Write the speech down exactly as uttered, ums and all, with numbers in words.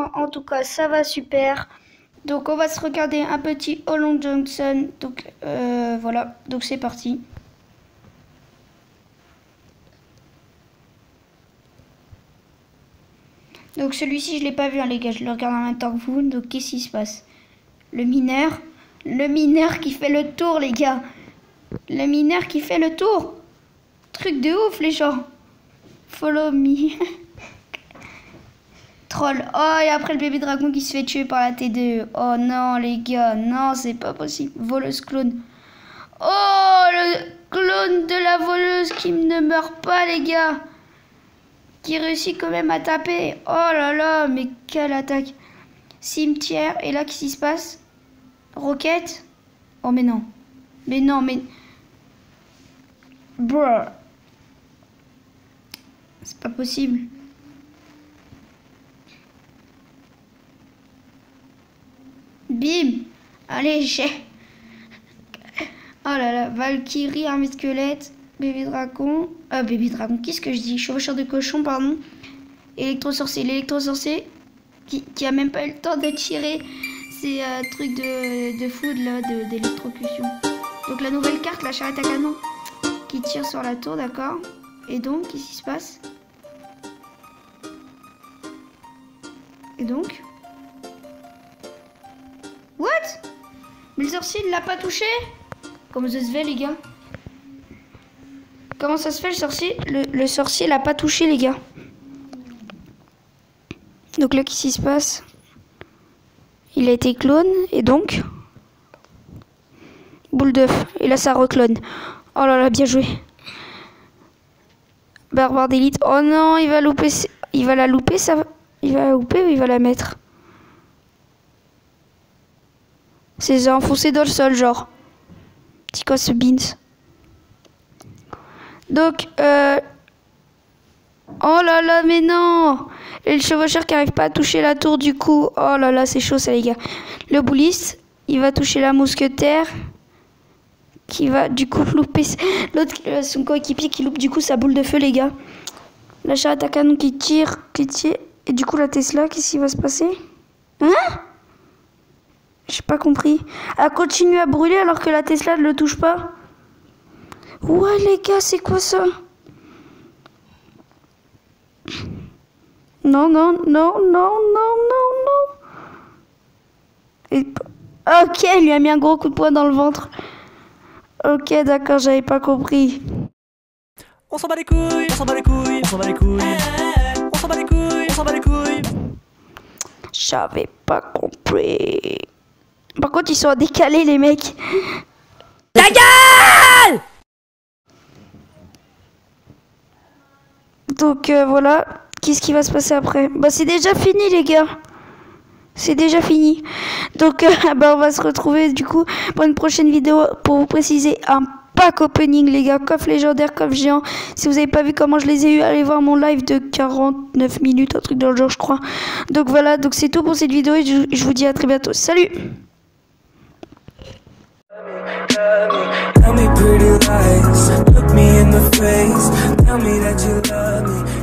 moi en tout cas ça va super. Donc on va se regarder un petit Holland Johnson. Donc euh, voilà, donc c'est parti. Donc celui-ci je l'ai pas vu hein, les gars, je le regarde en même temps que vous. Donc qu'est-ce qui se passe? Le mineur, le mineur qui fait le tour les gars. Le mineur qui fait le tour. Truc de ouf les gens. Follow me. Troll. Oh, et après le bébé dragon qui se fait tuer par la T deux. Oh non, les gars. Non, c'est pas possible. Voleuse clone. Oh, le clone de la voleuse qui ne meurt pas, les gars. Qui réussit quand même à taper. Oh là là, mais quelle attaque. Cimetière. Et là, qu'est-ce qui se passe? Roquette. Oh, mais non. Mais non, mais... Bruh. C'est pas possible. Bim. Allez, j'ai... Oh là là. Valkyrie, armée squelette. Bébé dragon. Ah, bébé dragon. Qu'est-ce que je dis? Chevaucheur de cochon, pardon. Électro-sorcier. L'électro-sorcier qui, qui a même pas eu le temps de tirer ces euh, trucs de, de foudre là, d'électrocution. Donc la nouvelle carte, la charrette à canon qui tire sur la tour, d'accord. Et donc, qu'est-ce qui se passe? Et donc What? Mais le sorcier il l'a pas touché? Comment ça se fait les gars? Comment ça se fait le sorcier? Le, le sorcier l'a pas touché les gars. Donc là qu'est-ce qui se passe? Il a été clone et donc boule d'œuf. Et là ça reclone. Oh là là bien joué. Barbare d'élite. Oh non il va louper. Il va la louper ça. Il va la louper ou il va la mettre? C'est enfoncé dans le sol genre. Petit cosse beans. Donc euh... oh là là mais non. Et le chevaucheur qui arrive pas à toucher la tour du coup. Oh là là c'est chaud ça les gars. Le bouliste il va toucher la mousquetaire qui va du coup louper l'autre euh, son coéquipier qui loupe du coup sa boule de feu les gars. La charrette à canon qui tire qui tire et du coup la Tesla qu'est-ce qui va se passer? Hein? J'ai pas compris. Elle continue à brûler alors que la Tesla ne le touche pas. Ouais les gars c'est quoi ça? Non, non, non, non, non, non, non. Et... ok, il lui a mis un gros coup de poing dans le ventre. Ok, d'accord, j'avais pas compris. On s'en bat les couilles, on s'en bat les couilles, on s'en bat les couilles. On s'en bat les couilles, on s'en bat les couilles. J'avais pas compris. Par contre, ils sont décalés, les mecs. Ta gueule! Donc, euh, voilà. Qu'est-ce qui va se passer après? Bah c'est déjà fini les gars. C'est déjà fini. Donc euh, bah, on va se retrouver du coup pour une prochaine vidéo pour vous préciser un pack opening les gars. Coffre légendaire, coffre géant. Si vous n'avez pas vu comment je les ai eu, allez voir mon live de quarante-neuf minutes, un truc dans le genre je crois. Donc voilà, donc c'est tout pour cette vidéo et je, je vous dis à très bientôt. Salut! Tell me pretty lies, look me in the face, tell me that you love me.